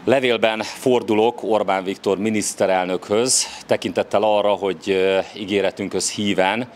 Levélben fordulok Orbán Viktor miniszterelnökhöz, tekintettel arra, hogy ígéretünkhöz híven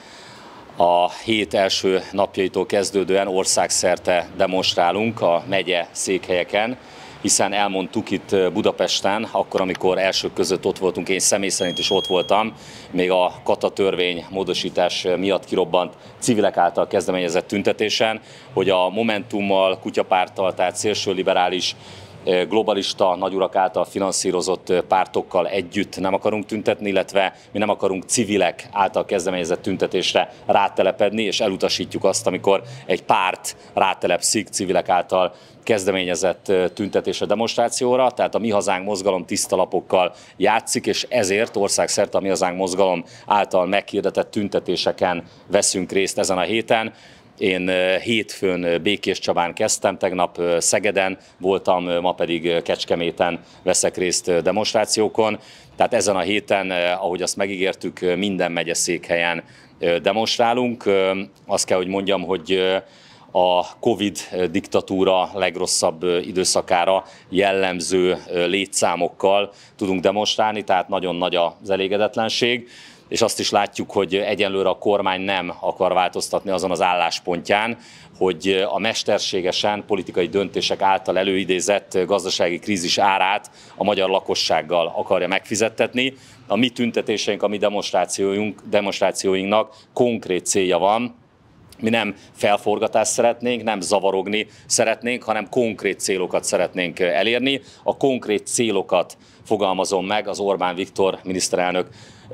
a hét első napjaitól kezdődően országszerte demonstrálunk a megye székhelyeken, hiszen elmondtuk itt Budapesten, akkor, amikor elsők között ott voltunk, én személy szerint is ott voltam, még a Kata törvény módosítás miatt kirobbant civilek által kezdeményezett tüntetésen, hogy a Momentummal, Kutyapárttal, tehát szélsőliberális, globalista nagyurak által finanszírozott pártokkal együtt nem akarunk tüntetni, illetve mi nem akarunk civilek által kezdeményezett tüntetésre rátelepedni, és elutasítjuk azt, amikor egy párt rátelepszik civilek által kezdeményezett tüntetésre, demonstrációra, tehát a Mi Hazánk mozgalom tiszta lapokkal játszik, és ezért országszerte a Mi Hazánk mozgalom által meghirdetett tüntetéseken veszünk részt ezen a héten. Én hétfőn Békéscsabán kezdtem, tegnap Szegeden voltam, ma pedig Kecskeméten veszek részt demonstrációkon. Tehát ezen a héten, ahogy azt megígértük, minden megyeszékhelyen demonstrálunk. Azt kell, hogy mondjam, hogy a Covid diktatúra legrosszabb időszakára jellemző létszámokkal tudunk demonstrálni, tehát nagyon nagy az elégedetlenség. És azt is látjuk, hogy egyenlőre a kormány nem akar változtatni azon az álláspontján, hogy a mesterségesen politikai döntések által előidézett gazdasági krízis árát a magyar lakossággal akarja megfizettetni. A mi tüntetéseink, a mi demonstrációinknak konkrét célja van. Mi nem felforgatást szeretnénk, nem zavarogni szeretnénk, hanem konkrét célokat szeretnénk elérni. A konkrét célokat fogalmazom meg az Orbán Viktor miniszterelnök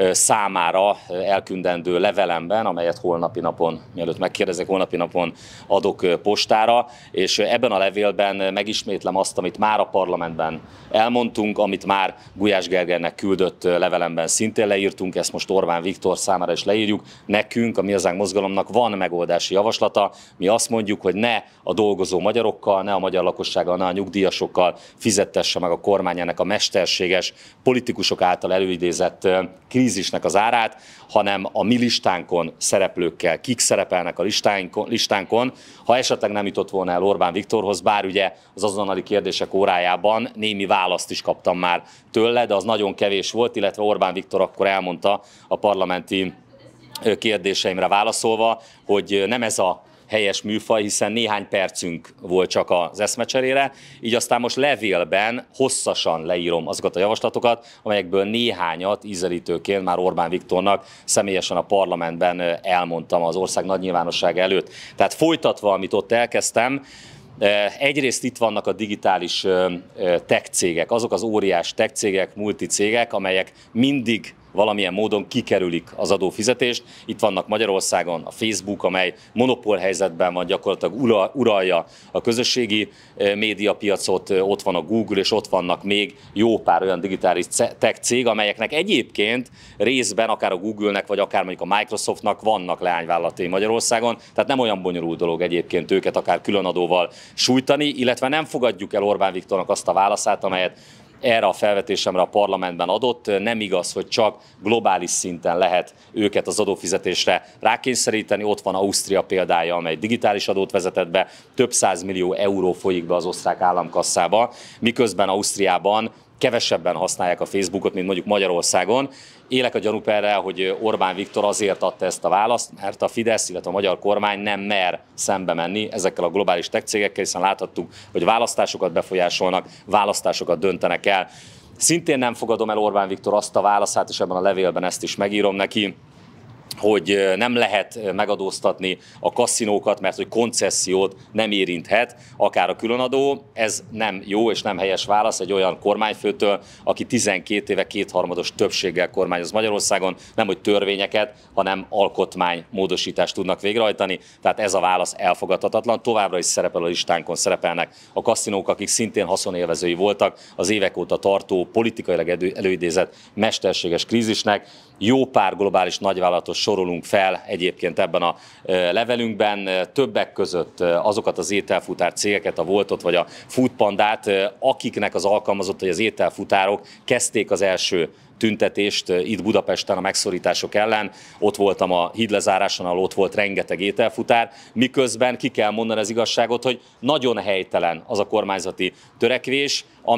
számára elküldendő levelemben, amelyet holnapi napon, mielőtt megkérdezek, holnapi napon adok postára, és ebben a levélben megismétlem azt, amit már a parlamentben elmondtunk, amit már Gulyás Gergelynek küldött levelemben szintén leírtunk, ezt most Orbán Viktor számára is leírjuk. Nekünk, a Mi Hazánk mozgalomnak van megoldási javaslata, mi azt mondjuk, hogy ne a dolgozó magyarokkal, ne a magyar lakossággal, ne a nyugdíjasokkal fizettesse meg a kormány ennek a mesterséges politikusok által előidézett krízisnek az árát, hanem a mi listánkon szereplőkkel, kik szerepelnek a listánkon. Ha esetleg nem jutott volna el Orbán Viktorhoz, bár ugye az azonnali kérdések órájában némi választ is kaptam már tőle, de az nagyon kevés volt, illetve Orbán Viktor akkor elmondta a parlamenti kérdéseimre válaszolva, hogy nem ez a helyes műfaj, hiszen néhány percünk volt csak az eszmecserére, így aztán most levélben hosszasan leírom azokat a javaslatokat, amelyekből néhányat ízelítőként már Orbán Viktornak személyesen a parlamentben elmondtam az ország nagy nyilvánossága előtt. Tehát folytatva, amit ott elkezdtem, egyrészt itt vannak a digitális tech cégek, azok az óriás tech cégek, multicégek, amelyek mindig valamilyen módon kikerülik az adófizetést. Itt vannak Magyarországon a Facebook, amely monopólhelyzetben van, gyakorlatilag uralja a közösségi médiapiacot, ott van a Google, és ott vannak még jó pár olyan digitális tech cég, amelyeknek egyébként részben akár a Google-nek, vagy akár mondjuk a Microsoftnak vannak leányvállalatai Magyarországon, tehát nem olyan bonyolult dolog egyébként őket akár különadóval sújtani, illetve nem fogadjuk el Orbán Viktornak azt a válaszát, amelyet erre a felvetésemre a parlamentben adott. Nem igaz, hogy csak globális szinten lehet őket az adófizetésre rákényszeríteni. Ott van Ausztria példája, amely digitális adót vezetett be, több 100 millió euró folyik be az osztrák államkasszába, miközben Ausztriában kevesebben használják a Facebookot, mint mondjuk Magyarországon. Élek a gyanúperrel, hogy Orbán Viktor azért adta ezt a választ, mert a Fidesz, illetve a magyar kormány nem mer szembe menni ezekkel a globális tech cégekkel, hiszen láthattuk, hogy választásokat befolyásolnak, választásokat döntenek el. Szintén nem fogadom el Orbán Viktor azt a válaszát, és ebben a levélben ezt is megírom neki, hogy nem lehet megadóztatni a kaszinókat, mert hogy koncessziót nem érinthet, akár a különadó. Ez nem jó és nem helyes válasz egy olyan kormányfőtől, aki 12 éve kétharmados többséggel kormányoz Magyarországon, nem hogy törvényeket, hanem alkotmánymódosítást tudnak végrehajtani. Tehát ez a válasz elfogadhatatlan. Továbbra is szerepel a listánkon, szerepelnek a kaszinók, akik szintén haszonélvezői voltak az évek óta tartó, politikailag előidézett mesterséges krízisnek. Jó pár globális nagyvállalatot sorolunk fel egyébként ebben a levelünkben, többek között azokat az ételfutár cégeket, a Woltot vagy a Foodpandát, akiknek az alkalmazottai, az ételfutárok kezdték az első tüntetést itt Budapesten a megszorítások ellen. Ott voltam a hídlezáráson, ahol ott volt rengeteg ételfutár, miközben ki kell mondani az igazságot, hogy nagyon helytelen az a kormányzati törekvés, amely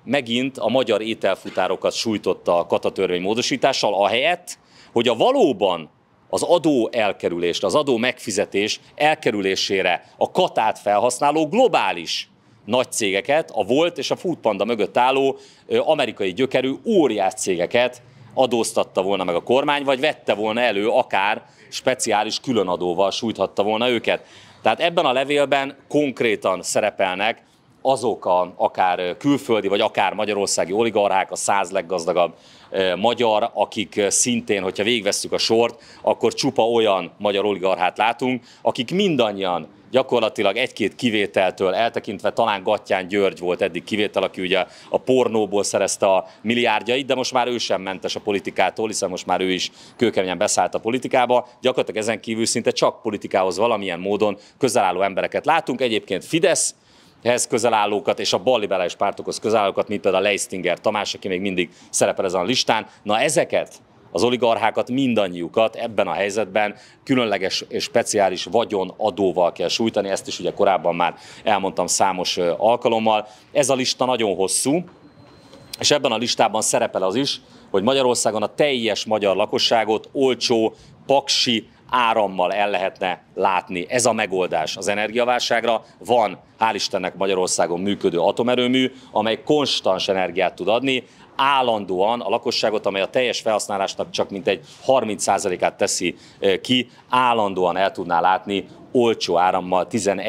megint a magyar ételfutárokat sújtotta a katatörvény módosítással, ahelyett, hogy a valóban az adó elkerülést, az adó megfizetés elkerülésére a katát felhasználó globális nagy cégeket, a Volt és a Foodpanda mögött álló amerikai gyökerű óriás cégeket adóztatta volna meg a kormány, vagy vette volna elő, akár speciális különadóval sújthatta volna őket. Tehát ebben a levélben konkrétan szerepelnek azok akár külföldi, vagy akár magyarországi oligarchák, a 100 leggazdagabb magyar, akik szintén, hogyha végigvesszük a sort, akkor csupa olyan magyar oligarchát látunk, akik mindannyian gyakorlatilag egy-két kivételtől eltekintve, talán Gattyán György volt eddig kivétel, aki ugye a pornóból szerezte a milliárdjait, de most már ő sem mentes a politikától, hiszen most már ő is kőkeményen beszállt a politikába. Gyakorlatilag ezen kívül szinte csak politikához valamilyen módon közel álló embereket látunk. Egyébként Fideszhez közel állókat és a balliberális pártokhoz közel állókat, mint például Leistinger Tamás, aki még mindig szerepel ezen a listán. Na ezeket az oligarchákat, mindannyiukat ebben a helyzetben különleges és speciális vagyonadóval kell sújtani, ezt is ugye korábban már elmondtam számos alkalommal. Ez a lista nagyon hosszú, és ebben a listában szerepel az is, hogy Magyarországon a teljes magyar lakosságot olcsó, paksi árammal el lehetne látni. Ez a megoldás az energiaválságra. Van, hál' Istennek, Magyarországon működő atomerőmű, amely konstans energiát tud adni, állandóan a lakosságot, amely a teljes felhasználásnak csak mintegy 30%-át teszi ki, állandóan el tudná látni olcsó árammal,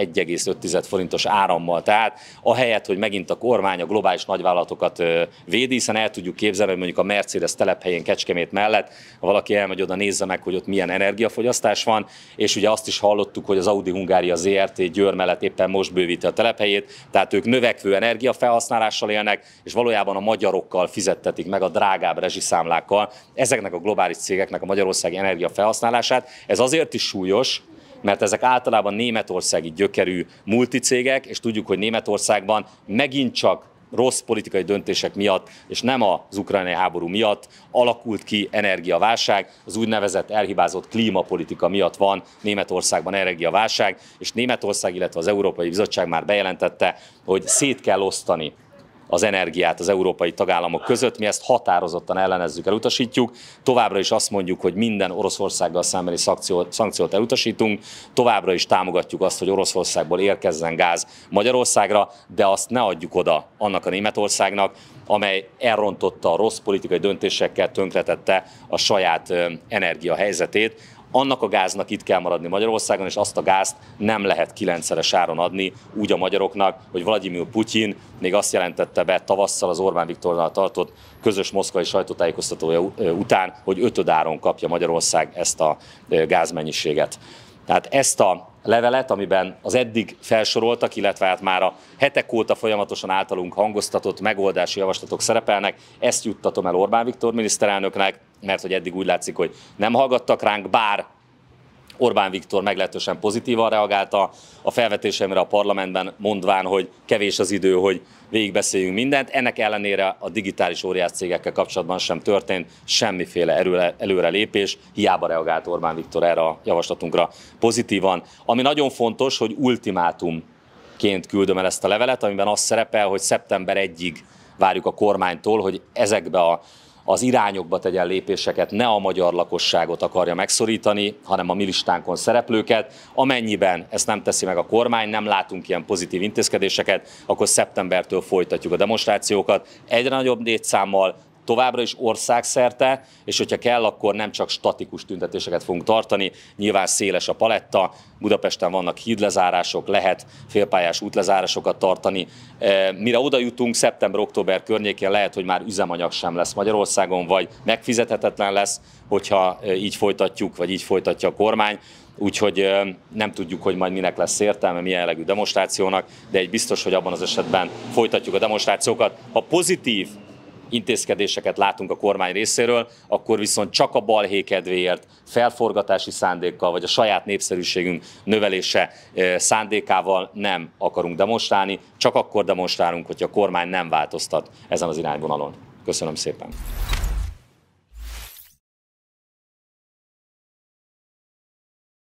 11,5 forintos árammal. Tehát ahelyett, hogy megint a kormány a globális nagyvállalatokat védi, hiszen el tudjuk képzelni, hogy mondjuk a Mercedes telephelyén Kecskemét mellett, ha valaki elmegy oda, nézze meg, hogy ott milyen energiafogyasztás van, és ugye azt is hallottuk, hogy az Audi Hungária Zrt. Győr mellett éppen most bővíti a telephelyét, tehát ők növekvő energiafelhasználással élnek, és valójában a magyarokkal fizettetik meg a drágább rezsiszámlákkal ezeknek a globális cégeknek a magyarországi energiafelhasználását. Ez azért is súlyos, mert ezek általában németországi gyökerű multicégek, és tudjuk, hogy Németországban megint csak rossz politikai döntések miatt, és nem az ukrajnai háború miatt alakult ki energiaválság, az úgynevezett elhibázott klímapolitika miatt van Németországban energiaválság, és Németország, illetve az Európai Bizottság már bejelentette, hogy szét kell osztani az energiát az európai tagállamok között. Mi ezt határozottan ellenezzük, elutasítjuk. Továbbra is azt mondjuk, hogy minden Oroszországgal szembeni szankciót elutasítunk. Továbbra is támogatjuk azt, hogy Oroszországból érkezzen gáz Magyarországra, de azt ne adjuk oda annak a Németországnak, amely elrontotta a rossz politikai döntésekkel, tönkretette a saját energiahelyzetét. Annak a gáznak itt kell maradni Magyarországon, és azt a gázt nem lehet 9-szeres áron adni úgy a magyaroknak, hogy Vladimir Putyin még azt jelentette be tavasszal az Orbán Viktorral tartott közös moszkvai sajtótájékoztatója után, hogy 5 áron kapja Magyarország ezt a gázmennyiséget. Tehát ezt a levelet, amiben az eddig felsoroltak, illetve hát már a hetek óta folyamatosan általunk hangoztatott megoldási javaslatok szerepelnek, ezt juttatom el Orbán Viktor miniszterelnöknek, mert hogy eddig úgy látszik, hogy nem hallgattak ránk, bár Orbán Viktor meglehetősen pozitívan reagálta a felvetésemre a parlamentben, mondván, hogy kevés az idő, hogy végigbeszéljünk mindent. Ennek ellenére a digitális óriás cégekkel kapcsolatban sem történt semmiféle előrelépés, hiába reagált Orbán Viktor erre a javaslatunkra pozitívan. Ami nagyon fontos, hogy ultimátumként küldöm el ezt a levelet, amiben az szerepel, hogy szeptember 1-ig várjuk a kormánytól, hogy ezekbe az irányokba tegyen lépéseket, ne a magyar lakosságot akarja megszorítani, hanem a mi listánkon szereplőket. Amennyiben ezt nem teszi meg a kormány, nem látunk ilyen pozitív intézkedéseket, akkor szeptembertől folytatjuk a demonstrációkat egyre nagyobb létszámmal, továbbra is országszerte, és hogyha kell, akkor nem csak statikus tüntetéseket fogunk tartani, nyilván széles a paletta, Budapesten vannak hídlezárások, lehet félpályás útlezárásokat tartani. Mire oda jutunk, szeptember-október környékén lehet, hogy már üzemanyag sem lesz Magyarországon, vagy megfizethetetlen lesz, hogyha így folytatjuk, vagy így folytatja a kormány. Úgyhogy nem tudjuk, hogy majd minek lesz értelme, milyen jellegű demonstrációnak, de egy biztos, hogy abban az esetben folytatjuk a demonstrációkat. Ha pozitív intézkedéseket látunk a kormány részéről, akkor viszont csak a balhé kedvéért, felforgatási szándékkal, vagy a saját népszerűségünk növelése szándékával nem akarunk demonstrálni, csak akkor demonstrálunk, hogyha a kormány nem változtat ezen az irányvonalon. Köszönöm szépen!